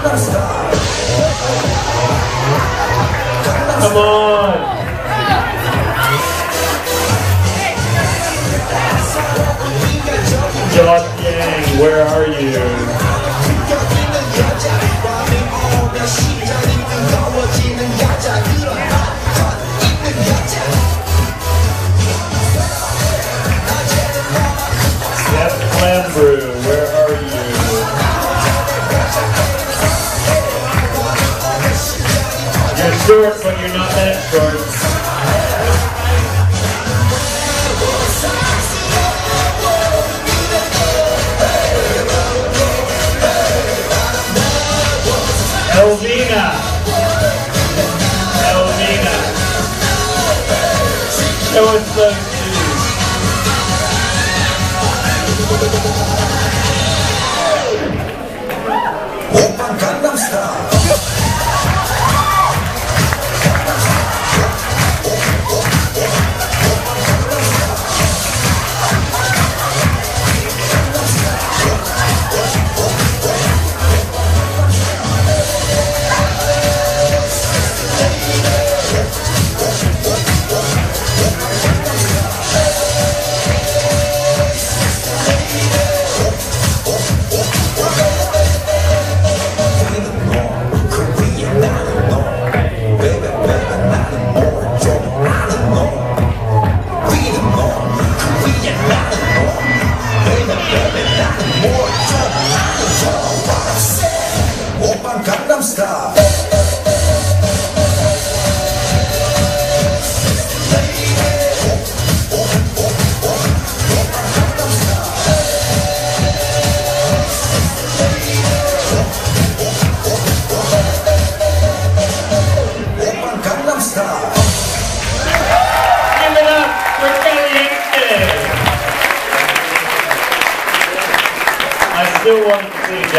Come on! Josh Yang, where are you? Brew, where are you? You're short, but you're not that short. Elvina. Elvina. Show us those shoes. Gangnam Style. Gangnam Style. Gangnam Style. Give it up for Caliente. I still want to see